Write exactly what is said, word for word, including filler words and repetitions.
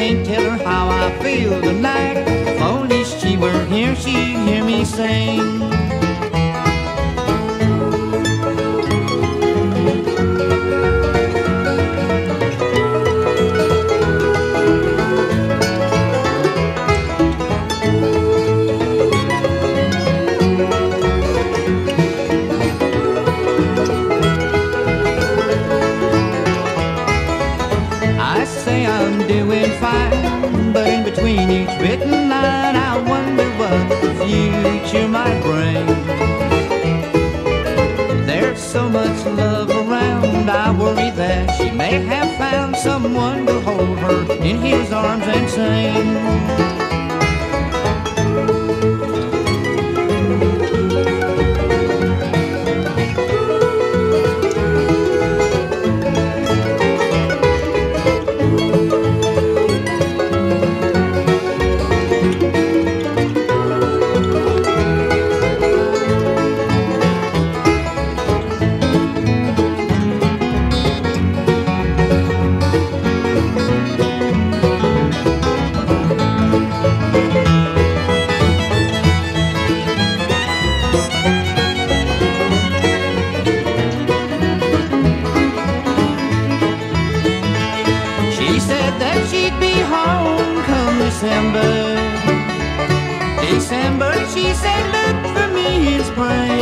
can't tell her how I feel tonight. If only she were here, she'd hear me sing. But in between each written line, I wonder what the future might bring. There's so much love around, I worry that she may have found someone to hold her in his arms and sing. December, December, she said, look for me in spring.